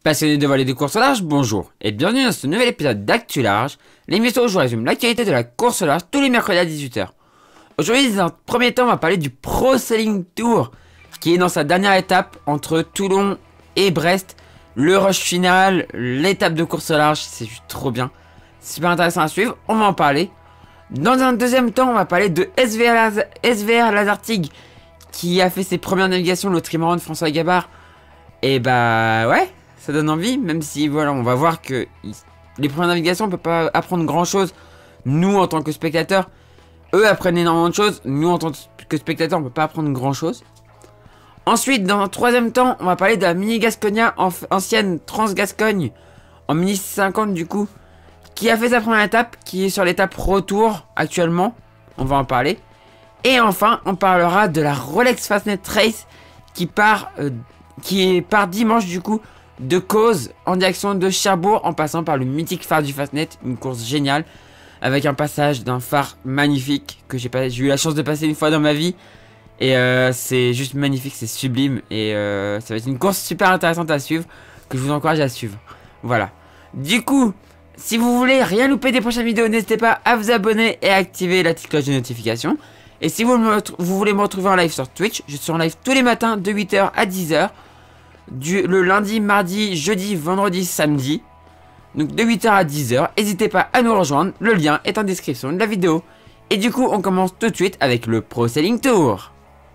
Passionnés de voler des courses au large, bonjour et bienvenue dans ce nouvel épisode d'Actu Large, l'émission où je vous résume l'actualité de la course au large tous les mercredis à 18 h. Aujourd'hui, dans un premier temps, on va parler du Pro Sailing Tour qui est dans sa dernière étape entre Toulon et Brest. Le rush final, l'étape de course au large, c'est juste trop bien. Super intéressant à suivre, on va en parler. Dans un deuxième temps, on va parler de SVR Lazartigue qui a fait ses premières navigations, le trimaran de François Gabard. Et bah ouais, ça donne envie, même si voilà, on va voir que les premières navigations, on peut pas apprendre grand chose. Nous, en tant que spectateurs, eux apprennent énormément de choses. Nous, en tant que spectateurs, on peut pas apprendre grand chose. Ensuite, dans un troisième temps, on va parler de la Mini Gasconia, ancienne Trans-Gascogne, en Mini 50 du coup, qui a fait sa première étape, qui est sur l'étape retour actuellement. On va en parler. Et enfin, on parlera de la Rolex Fastnet Race qui part dimanche du coup de Causes en direction de Cherbourg en passant par le mythique phare du Fastnet, une course géniale avec un passage d'un phare magnifique que j'ai eu la chance de passer une fois dans ma vie et c'est juste magnifique, c'est sublime et ça va être une course super intéressante à suivre que je vous encourage à suivre. Voilà. Du coup, si vous voulez rien louper des prochaines vidéos, n'hésitez pas à vous abonner et à activer la petite cloche de notification. Et si vous voulez me retrouver en live sur Twitch, je suis en live tous les matins de 8 h à 10 h. Le lundi, mardi, jeudi, vendredi, samedi. Donc de 8 h à 10 h. N'hésitez pas à nous rejoindre. Le lien est en description de la vidéo. Et du coup, on commence tout de suite avec le Pro Sailing Tour.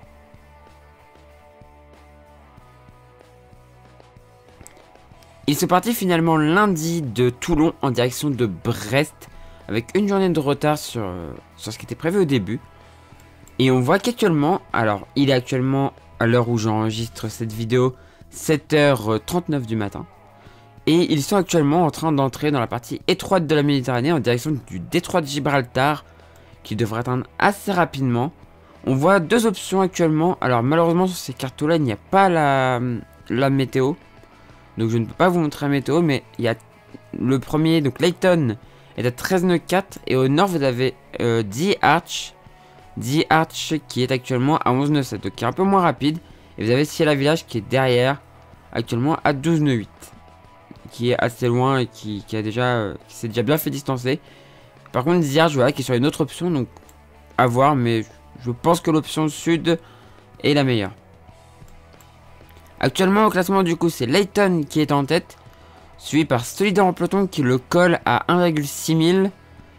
Il se partit finalement lundi de Toulon en direction de Brest. Avec une journée de retard sur ce qui était prévu au début. Et on voit qu'actuellement, alors il est actuellement à l'heure où j'enregistre cette vidéo 7 h 39 du matin. Et ils sont actuellement en train d'entrer dans la partie étroite de la Méditerranée en direction du détroit de Gibraltar qui devrait atteindre assez rapidement. On voit deux options actuellement. Alors malheureusement sur ces cartes là il n'y a pas la météo. Donc je ne peux pas vous montrer la météo, mais il y a le premier, donc Layton est à 13 nœuds 4 et au nord vous avez The Arch qui est actuellement à 11 nœuds 7, donc qui est un peu moins rapide. Et vous avez Ciela Village qui est derrière, actuellement à 12 nœuds 8, qui est assez loin et qui s'est déjà bien fait distancer. Par contre The Arch, voilà, qui est sur une autre option, donc à voir, mais je pense que l'option sud est la meilleure. Actuellement au classement du coup c'est Layton qui est en tête, suivi par Solidaire en peloton qui le colle à 1,6 000.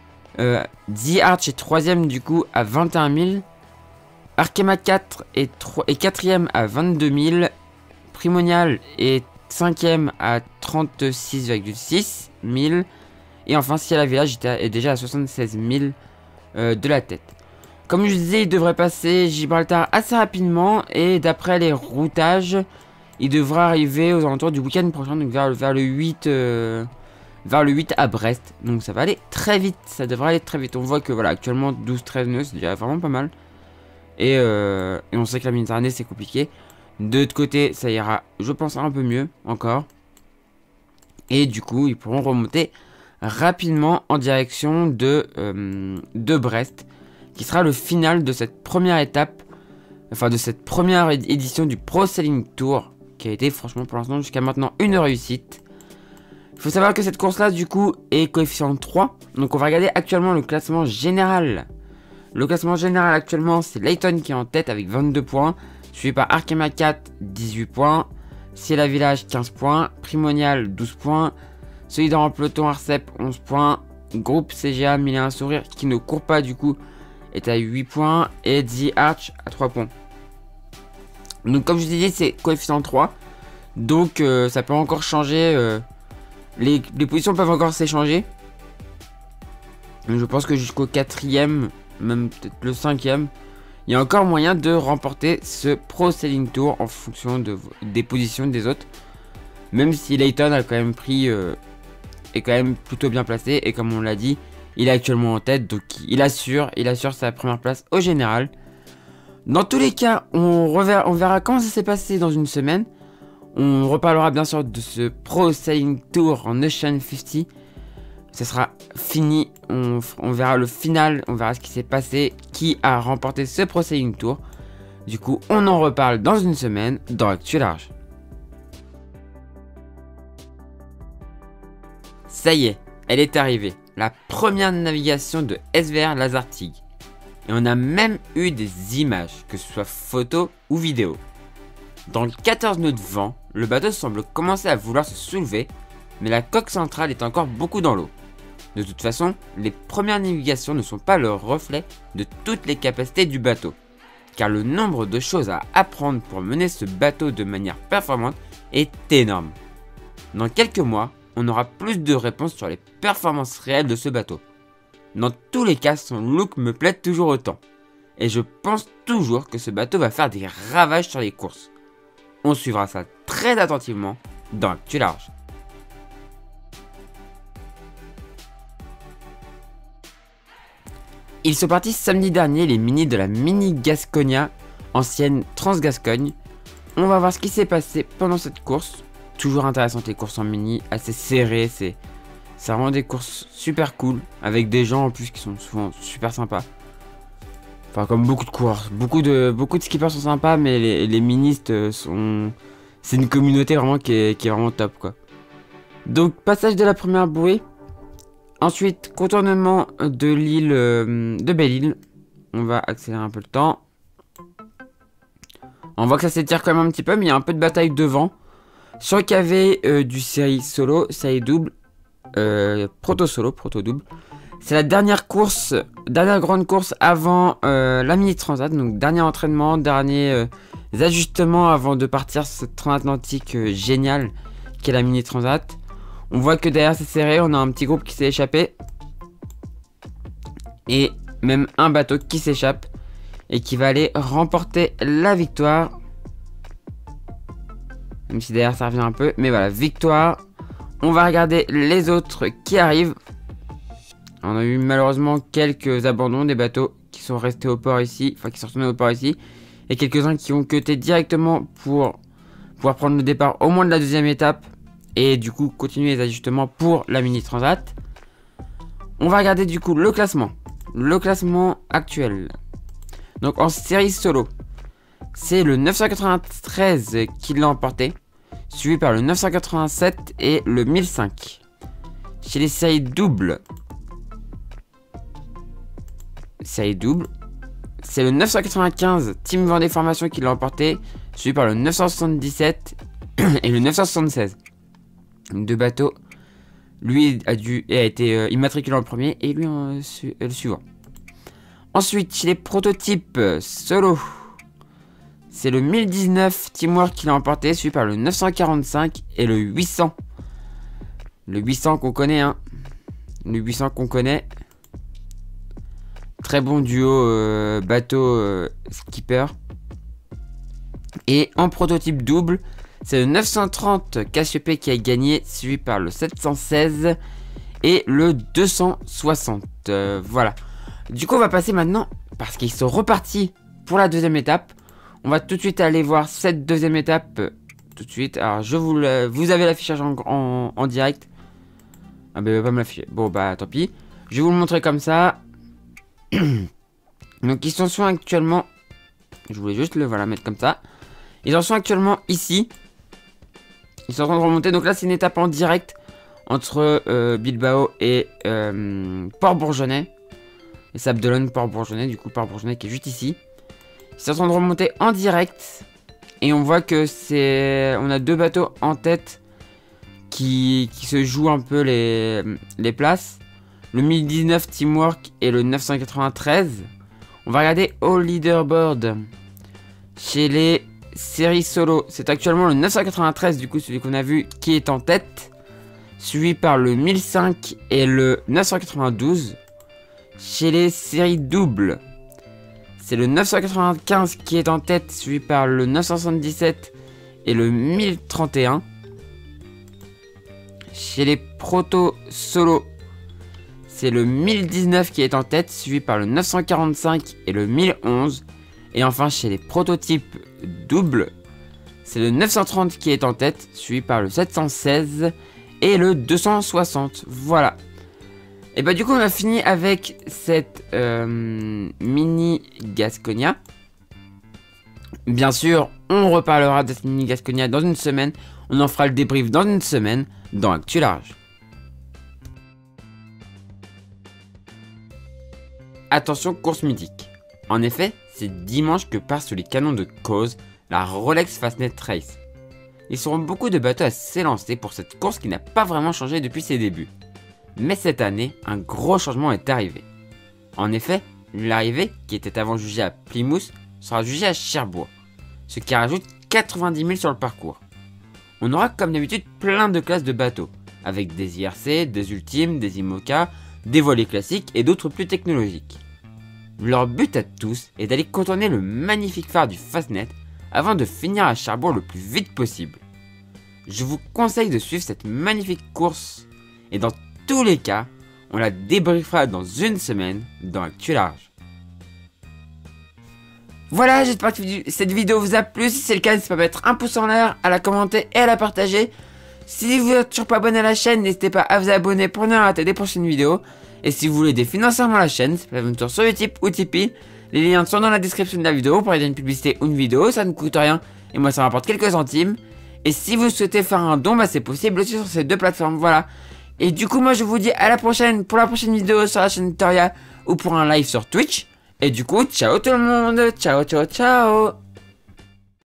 The Arch est 3ème du coup à 21 000. Arkema 4 est 4ème à 22 000. Primonial est 5ème à 36,6 000. Et enfin Ciela Village est déjà à 76 000 de la tête. Comme je disais, il devrait passer Gibraltar assez rapidement. Et d'après les routages, il devrait arriver aux alentours du week-end prochain, donc vers le 8 à Brest. Donc ça va aller très vite, ça devrait aller très vite. On voit que voilà, actuellement 12-13 nœuds, c'est déjà vraiment pas mal. Et on sait que la Méditerranée c'est compliqué. De l'autre côté, ça ira, je pense, un peu mieux encore. Et du coup, ils pourront remonter rapidement en direction de Brest, qui sera le final de cette première étape, enfin de cette première édition du Pro Sailing Tour, qui a été franchement pour l'instant jusqu'à maintenant une réussite. Il faut savoir que cette course là du coup est coefficient 3. Donc on va regarder actuellement le classement général. Le classement général actuellement c'est Layton qui est en tête avec 22 points. Suivi par Arkema 4 18 points. Ciela Village 15 points. Primonial 12 points. Solidaire en peloton Arcep 11 points. Groupe CGA Mille et un sourires qui ne court pas du coup est à 8 points. Et The Arch à 3 points. Donc comme je vous ai dit c'est coefficient 3. Donc ça peut encore changer. Les positions peuvent encore s'échanger. Je pense que jusqu'au 4ème, même peut-être le 5ème, il y a encore moyen de remporter ce Pro Sailing Tour en fonction des positions des autres. Même si Layton a quand même est quand même plutôt bien placé. Et comme on l'a dit, il est actuellement en tête. Donc il assure sa première place au général. Dans tous les cas, on verra comment ça s'est passé dans une semaine. On reparlera bien sûr de ce Pro Sailing Tour en Ocean 50. Ce sera fini. On verra le final. On verra ce qui s'est passé. Qui a remporté ce Pro Sailing Tour. Du coup, on en reparle dans une semaine dans Actu Large. Ça y est, elle est arrivée. La première navigation de SVR Lazartigue. Et on a même eu des images, que ce soit photos ou vidéos. Dans le 14 nœuds de vent, le bateau semble commencer à vouloir se soulever, mais la coque centrale est encore beaucoup dans l'eau. De toute façon, les premières navigations ne sont pas le reflet de toutes les capacités du bateau, car le nombre de choses à apprendre pour mener ce bateau de manière performante est énorme. Dans quelques mois, on aura plus de réponses sur les performances réelles de ce bateau. Dans tous les cas, son look me plaît toujours autant, et je pense toujours que ce bateau va faire des ravages sur les courses. On suivra ça très attentivement dans Actu Large. Ils sont partis samedi dernier, les minis de la Mini Gasconia, ancienne Transgascogne. On va voir ce qui s'est passé pendant cette course. Toujours intéressantes les courses en mini, assez serrées, c'est vraiment des courses super cool, avec des gens en plus qui sont souvent super sympas. Enfin, comme beaucoup de coureurs, beaucoup de skippers sont sympas, mais les ministes sont... C'est une communauté vraiment qui est vraiment top, quoi. Donc, passage de la première bouée. Ensuite, contournement de l'île de Belle-Île. On va accélérer un peu le temps. On voit que ça s'étire quand même un petit peu, mais il y a un peu de bataille devant. Sur le KV du série solo, série double, proto solo, proto double. C'est la dernière course, dernière grande course avant la mini transat. Donc dernier entraînement, dernier ajustements avant de partir sur cette transatlantique géniale qui est la mini transat. On voit que derrière c'est serré, on a un petit groupe qui s'est échappé. Et même un bateau qui s'échappe et qui va aller remporter la victoire. Même si derrière ça revient un peu, mais voilà, victoire. On va regarder les autres qui arrivent. On a eu malheureusement quelques abandons, des bateaux qui sont restés au port ici, enfin qui sont retournés au port ici, et quelques-uns qui ont cuté directement pour pouvoir prendre le départ au moins de la deuxième étape, et du coup continuer les ajustements pour la mini transat. On va regarder du coup le classement actuel. Donc en série solo, c'est le 993 qui l'a emporté, suivi par le 987 et le 1005. Chez les séries doubles, c'est le 995 Team Vendée Formation qui l'a emporté, suivi par le 977 et le 976. Deux bateaux. Lui a été immatriculé en premier et lui le suivant. Ensuite, chez les prototypes solo, c'est le 1019 Teamwork qui l'a emporté, suivi par le 945 et le 800. Le 800 qu'on connaît, hein. Le 800 qu'on connaît. Très bon duo bateau skipper. Et en prototype double, c'est le 930 Cassiopée qui a gagné, suivi par le 716 et le 260. Voilà. Du coup, on va passer maintenant, parce qu'ils sont repartis pour la deuxième étape. On va tout de suite aller voir cette deuxième étape. Tout de suite. Alors, vous avez l'affichage en direct. Ah, ben, il va pas me l'afficher. Bon, bah, tant pis. Je vais vous le montrer comme ça. Donc, ils sont actuellement. Je voulais juste le mettre comme ça. Ils en sont actuellement ici. Ils sont en train de remonter. Donc là, c'est une étape en direct entre Bilbao et Port-Bourgeonnais. Et Sabdelon, Port-Bourgeonnais. Du coup, Port-Bourgeonnais qui est juste ici. Ils sont en train de remonter en direct. Et on voit que on a deux bateaux en tête qui se jouent un peu les places. Le 1019 Teamwork et le 993. On va regarder au leaderboard. Chez les séries solo, c'est actuellement le 993, du coup celui qu'on a vu, qui est en tête. Suivi par le 1005 et le 992. Chez les séries doubles, c'est le 995 qui est en tête, suivi par le 977 et le 1031. Chez les proto solo, c'est le 1019 qui est en tête, suivi par le 945 et le 1011. Et enfin, chez les prototypes doubles, c'est le 930 qui est en tête, suivi par le 716 et le 260. Voilà. Et bah du coup, on a fini avec cette mini Gasconia. Bien sûr, on reparlera de cette mini Gasconia dans une semaine. On en fera le débrief dans une semaine dans Actu Large. attention course mythique. En effet, c'est dimanche que part sous les canons de Cause la Rolex Fastnet Race. Il seront beaucoup de bateaux à s'élancer pour cette course qui n'a pas vraiment changé depuis ses débuts. Mais cette année, un gros changement est arrivé. En effet, l'arrivée, qui était avant jugée à Plymouth, sera jugée à Cherbourg, ce qui rajoute 90 000 sur le parcours. On aura comme d'habitude plein de classes de bateaux, avec des IRC, des Ultimes, des IMOCA, des volets classiques et d'autres plus technologiques. Leur but à tous est d'aller contourner le magnifique phare du Fastnet avant de finir à Cherbourg le plus vite possible. Je vous conseille de suivre cette magnifique course et dans tous les cas, on la débriefera dans une semaine dans Actu Large. Voilà, j'espère que cette vidéo vous a plu. Si c'est le cas, n'hésitez pas à mettre un pouce en l'air, à la commenter et à la partager. Si vous n'êtes toujours pas abonné à la chaîne, n'hésitez pas à vous abonner pour ne pas rater les prochaines vidéos. Et si vous voulez aider financièrement la chaîne, c'est pas tour sur Utip ou Tipeee. Les liens sont dans la description de la vidéo pour aider une publicité ou une vidéo, ça ne coûte rien et moi ça m'apporte quelques centimes. Et si vous souhaitez faire un don, bah c'est possible aussi sur ces deux plateformes, voilà. Et du coup moi je vous dis à la prochaine pour la prochaine vidéo sur la chaîne Tutorial ou pour un live sur Twitch. Et du coup ciao tout le monde, ciao ciao ciao.